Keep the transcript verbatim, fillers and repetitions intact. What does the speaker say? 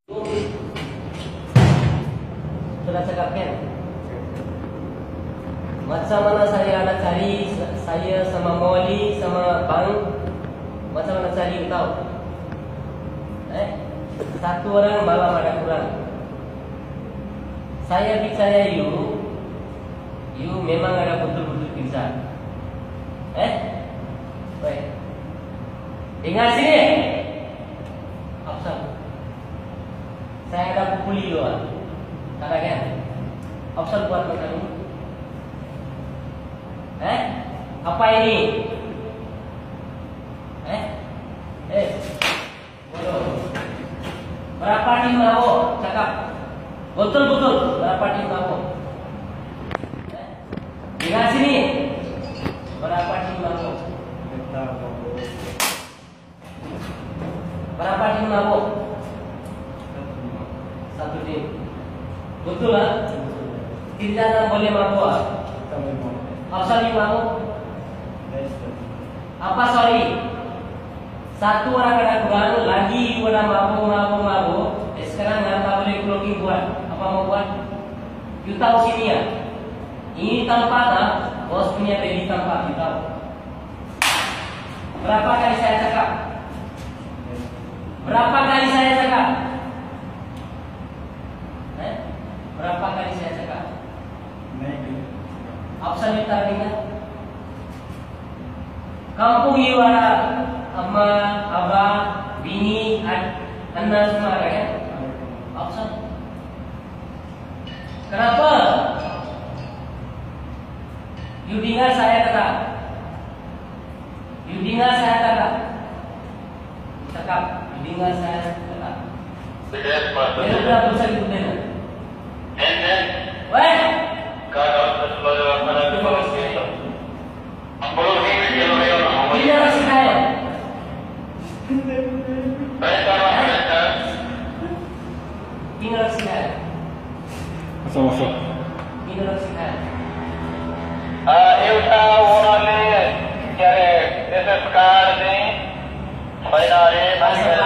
Sudah cakap kan? Macam mana saya ada cari, saya sama Moli sama Bang, macam mana cari tahu? Eh, satu orang malam ada kurang. Saya percaya you, you memang ada betul-betul pingsan. Eh, baik. Dengar sini. Option. Saya ada pukuli doang. Katakan. Option buat kamu. Eh, apa ini? Eh, eh, bodoh. Berapa tim mabuk? Cakap. Betul-betul. Berapa tim mabuk? Eh, dengar sini. Berapa tim mabuk? Berapa tim mabuk? Satu tim. Betul lah. Tidak boleh mabuk. Option lima mabuk. Apa sorry? Satu orang ada kurang, lagi udah mabuk mabuk mabuk. Eh, sekarang nggak tak boleh clocking buat. Apa mau buat? You tahu sini ya? Ini tempat ah, bos punya ready tempat, you tahu? Berapa kali saya cakap? Berapa kali saya cakap? Eh? Berapa kali saya cakap? Option itu artinya kampung you ada ama, abah, bini, anak semua ada kan? Option. Kenapa? You dengar saya kata. You dengar saya kata. Cakap. You dengar saya kata. Dia sudah bisa ikutin. Weh. Kalau sesuatu pada itu, perlu ini ini harus saya. Ini harus saya. Masuk masuk. Ini harus saya. Ah, eu já orei, quer dizer, esse cara tem, vai dar aí, vai dar.